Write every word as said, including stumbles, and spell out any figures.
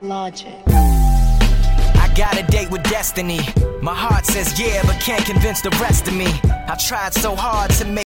Logic. I got a date with destiny. My heart says yeah, but can't convince the rest of me. I tried so hard to make